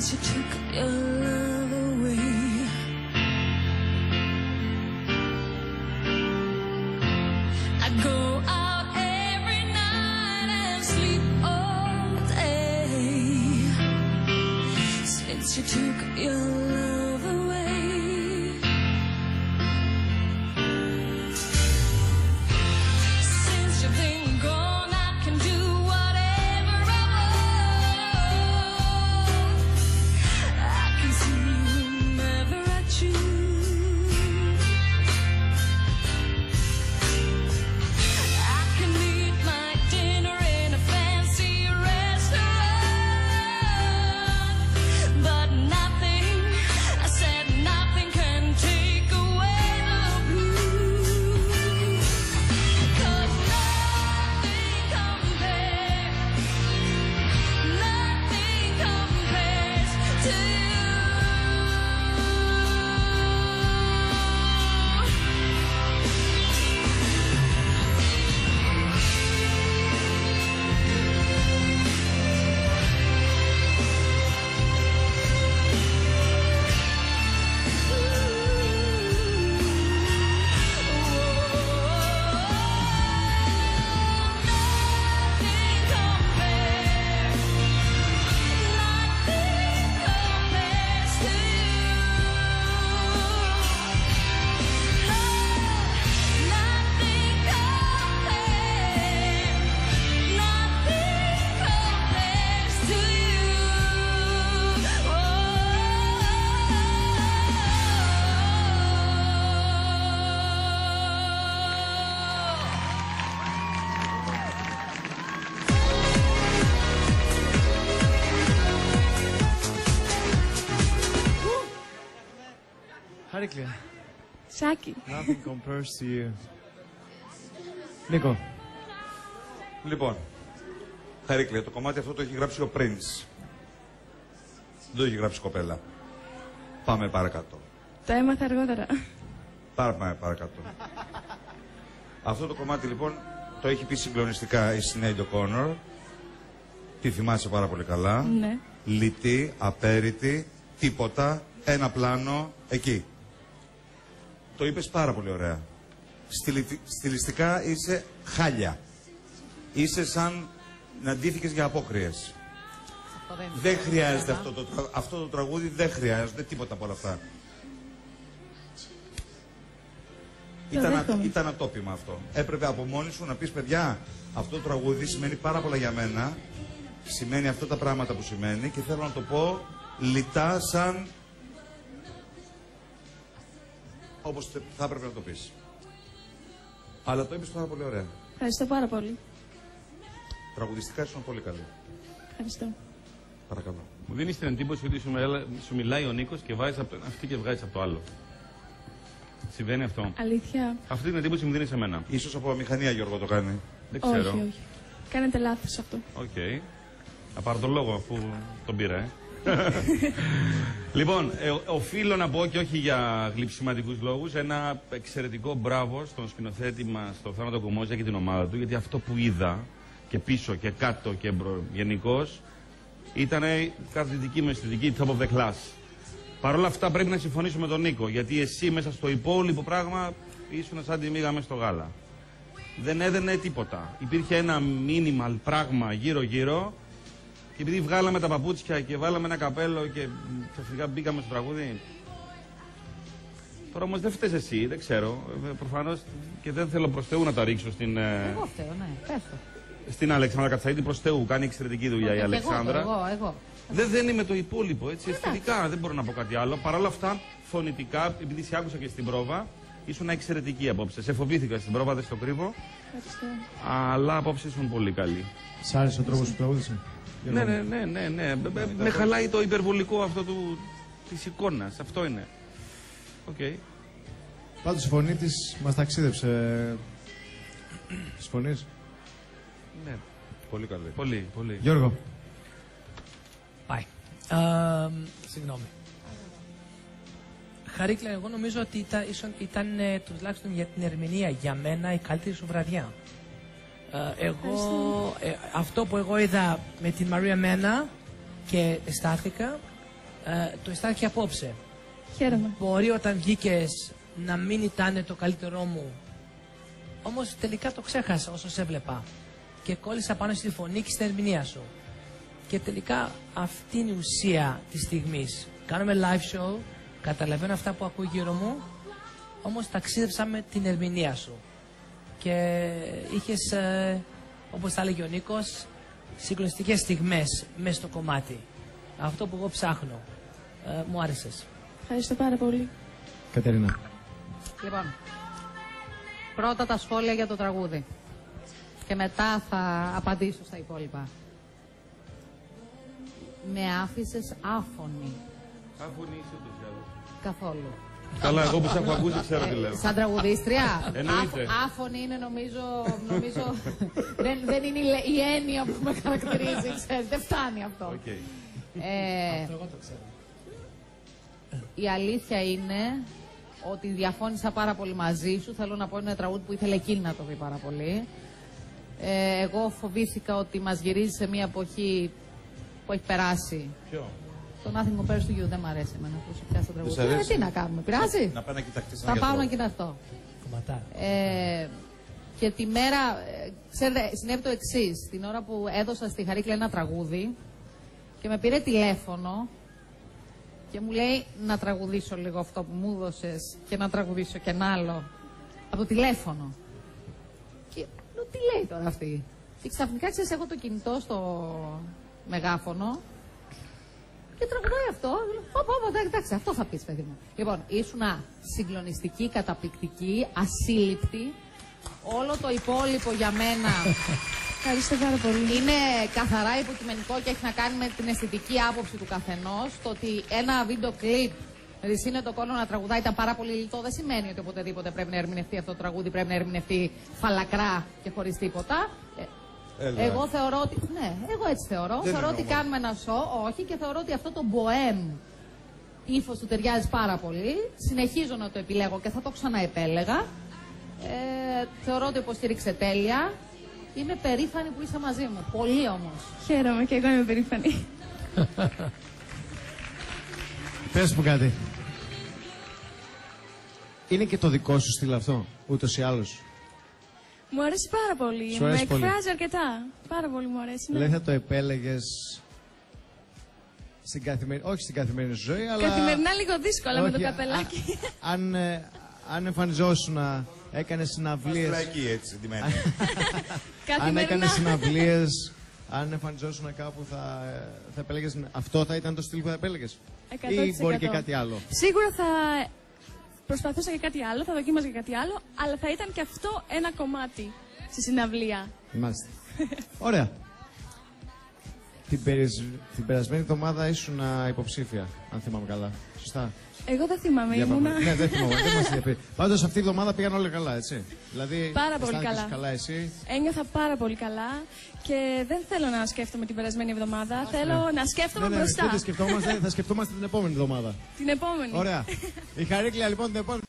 since you took your love away. I go out every night and sleep all day since you took your love away. Since you've been gone, I can do whatever I want. I can see whomever I choose. I can eat my dinner in a fancy restaurant, but nothing, I said nothing can take away the blues. 'Cause nothing compares to you. Χαρίκλια. Σάκη. Nothing compares to you. Νίκο. Λοιπόν, Χαρίκλια, το κομμάτι αυτό το έχει γράψει ο Prince. Δεν το έχει γράψει η κοπέλα. Πάμε παρακάτω. Το έμαθα αργότερα. Πάμε παρακάτω. Αυτό το κομμάτι λοιπόν το έχει πει συγκλονιστικά η Sinéad O'Connor. Τη θυμάσαι πάρα πολύ καλά. Ναι. Λιτή, απέριτη, τίποτα, ένα πλάνο, εκεί. Το είπες πάρα πολύ ωραία. Στιλιστικά είσαι χάλια. Είσαι σαν να ντύθηκες για απόκριες. Δεν χρειάζεται αυτό το τραγούδι, δεν χρειάζεται τίποτα από όλα αυτά. Ήταν ατόπιμα αυτό. Έπρεπε από μόνη σου να πεις, παιδιά, αυτό το τραγούδι σημαίνει πάρα πολλά για μένα. Σημαίνει αυτά τα πράγματα που σημαίνει και θέλω να το πω λιτά σαν όπως θα έπρεπε να το πεις. Αλλά το είπες πάρα πολύ ωραία. Ευχαριστώ πάρα πολύ. Τραγουδιστικά ήσουν πολύ καλή. Ευχαριστώ. Παρακαλώ. Μου δίνεις την εντύπωση ότι σου μιλάει ο Νίκος και βάζεις από το ένα αυτή και βγάζεις από το άλλο. Συμβαίνει αυτό? Αλήθεια. Αυτή την εντύπωση μου δίνει σε μένα. Ίσως από αμηχανία, Γιώργο, το κάνει. Δεν ξέρω. Όχι, όχι. Κάνετε λάθος αυτό. Οκ. Θα πάρω τον λόγο αφού τον πήρα, Λοιπόν, οφείλω να πω και όχι για γλυψιματικούς λόγους, ένα εξαιρετικό μπράβο στον σκηνοθέτη μας, τον Θάνατο Κομμόζια και την ομάδα του, γιατί αυτό που είδα και πίσω και κάτω και γενικώς ήταν κατά τη δική μου αισθητική top of the class. Παρ' όλα αυτά πρέπει να συμφωνήσω με τον Νίκο, γιατί εσύ μέσα στο υπόλοιπο πράγμα ήσουν σαν τη μύγα μέσα στο γάλα. Δεν έδαινε τίποτα. Υπήρχε ένα minimal πράγμα γύρω-γύρω και επειδή βγάλαμε τα παπούτσια και βάλαμε ένα καπέλο και ξαφνικά μπήκαμε στο τραγούδι. Τώρα όμως δεν φταίς εσύ, δεν ξέρω. Προφανώς και δεν θέλω προς Θεού να τα ρίξω στην. Εγώ φταίω, ναι, πες το. Στην Αλεξάνδρα Κατσαΐδη, προς Θεού. Κάνει εξαιρετική δουλειά η Αλεξάνδρα. Εγώ. Δεν είναι το υπόλοιπο, έτσι. Αισθητικά δεν μπορώ να πω κάτι άλλο. Παρ' όλα αυτά, φωνητικά, επειδή σε άκουσα και στην πρόβα, ήσουν εξαιρετική απόψε. Σε φοβήθηκα στην πρόβα, δεν στο κρύβω. Ευχαριστώ. Αλλά απόψε ήσουν πολύ καλή. Σ' άρεσε ο τρόπος που τραγούδισε? Ναι. Με χαλάει το υπερβολικό αυτό της εικόνας. Αυτό είναι. Οκ. Πάντως η φωνή της μας ταξίδεψε. Συμφωνείς? Ναι. Πολύ καλή. Πολύ. Γιώργο. Πάει. Συγγνώμη. Χαρίκλα, εγώ νομίζω ότι ήταν τουλάχιστον για την ερμηνεία για μένα η καλύτερη σου βραδιά. Ευχαριστώ. Αυτό που εγώ είδα με την Μαρία Μένα και αισθάθηκα Το αισθάνθηκε απόψε. Χαίρομαι. Μπορεί όταν βγήκες να μην ήταν το καλύτερό μου. Όμως τελικά το ξέχασα όσο σε έβλεπα. Και κόλλησα πάνω στη φωνή και στην ερμηνεία σου. Και τελικά αυτή είναι η ουσία της στιγμής. Κάνουμε live show, καταλαβαίνω αυτά που ακούω γύρω μου, όμως ταξίδεψα με την ερμηνεία σου. Και είχες, όπως θα έλεγε ο Νίκος, συγκλονιστικές στιγμές μέσα στο κομμάτι. Αυτό που εγώ ψάχνω. Μου άρεσες. Ευχαριστώ πάρα πολύ. Κατερίνα. Λοιπόν, πρώτα τα σχόλια για το τραγούδι. Και μετά θα απαντήσω στα υπόλοιπα. Με άφησες άφωνη. Άφωνη είσαι τους άλλους. Καθόλου. Καλά, εγώ που σε έχω ακούσει ξέρω τι λέω. Σαν τραγουδίστρια. Εννοείται. Άφωνη είναι νομίζω δεν είναι η έννοια που με χαρακτηρίζει, ξέρεις. Δεν φτάνει αυτό. Okay. Εγώ το ξέρω. Η αλήθεια είναι ότι διαφώνησα πάρα πολύ μαζί σου. Θέλω να πω είναι ένα τραγούδι που ήθελε εκείνη να το δει πάρα πολύ. Εγώ φοβήθηκα ότι μας γυρίζει σε μια εποχή που έχει περάσει. Ποιο? Το Nothing Compares to You δεν μ' αρέσει εμένα που σου πιάσει το Δεν σ' τραγούδι. αρέσει? Τι να κάνουμε, πειράζει. Να πάει να κοιταχτείς Θα πάω να κοιταχτώ. Κομματάρι. Και τη μέρα, ξέρετε, συνέβη το εξής. Την ώρα που έδωσα στη Χαρίκλα ένα τραγούδι και με πήρε τηλέφωνο και μου λέει να τραγουδήσω λίγο αυτό που μου έδωσες και να τραγουδήσω και ένα άλλο από το τηλέφωνο. Και λέω, τι λέει τώρα αυτή. Και ξαφνικά ξέρεις, έχω το κινητό στο μεγάφωνο και τραγουδάει αυτό. Εντάξει, αυτό θα πεις, παιδί μου. Λοιπόν, ήσουνα συγκλονιστική, καταπληκτική, ασύλληπτη. Όλο το υπόλοιπο για μένα Ευχαριστώ πάρα πολύ. είναι καθαρά υποκειμενικό και έχει να κάνει με την αισθητική άποψη του καθενός. Το ότι ένα βίντεο κλιπ Ρησίνε το κόλλο να τραγουδάει ήταν πάρα πολύ λιτό, δεν σημαίνει ότι οποτεδήποτε πρέπει να ερμηνευτεί αυτό το τραγούδι, πρέπει να ερμηνευτεί φαλακρά και χωρίς τίποτα. Εγώ θεωρώ ότι. Ναι, εγώ έτσι θεωρώ. Θεωρώ ότι κάνουμε ένα show, όχι, και θεωρώ ότι αυτό το bohem ύφος του ταιριάζει πάρα πολύ. Συνεχίζω να το επιλέγω και θα το ξαναεπέλεγα. Θεωρώ ότι υποστήριξε τέλεια. Είμαι περήφανη που είσαι μαζί μου. Πολύ όμως. Χαίρομαι και εγώ είμαι περήφανη. Πες μου κάτι. Είναι και το δικό σου στυλ αυτό, ούτως ή άλλως? Μου αρέσει πάρα πολύ. Σου Με αρέσει πολύ? εκφράζει αρκετά. Πάρα πολύ μου αρέσει. Ναι. Δηλαδή θα το επέλεγες στην καθημερινή, όχι στην καθημερινή σου ζωή, αλλά... Καθημερινά λίγο δύσκολα με το Όχι, καπελάκι. αν εμφανιζόσουν να έκανες συναυλίες... Μας εκεί έτσι, ντυμένη. Αν έκανες συναυλίες, αν εμφανιζόσουν κάπου, θα επέλεγες... Αυτό θα ήταν το στυλ που θα επέλεγες? 100%. Ή μπορεί και κάτι άλλο? Σίγουρα θα προσπαθούσα και κάτι άλλο, θα δοκίμαζα και κάτι άλλο, αλλά θα ήταν και αυτό ένα κομμάτι στη συναυλία. Μάλιστα. Ωραία. Την περασμένη εβδομάδα ήσουν υποψήφια, αν θυμάμαι καλά. Σωστά? Εγώ δεν θυμάμαι, Για ήμουνα... Ναι, δεν θυμάμαι. Δεν μας είχε πει. Πάντως αυτή η εβδομάδα πήγαν όλα καλά, έτσι? Δηλαδή, Πάρα πολύ αισθάνθηκες καλά. καλά εσύ? Ένιωθα πάρα πολύ καλά και δεν θέλω να σκέφτομαι την περασμένη εβδομάδα. Θέλω να σκέφτομαι μπροστά. Δεν σκεφτόμαστε, θα σκεφτόμαστε την επόμενη εβδομάδα. Την επόμενη. Ωραία. Η Χαρίκλα λοιπόν την επόμενη.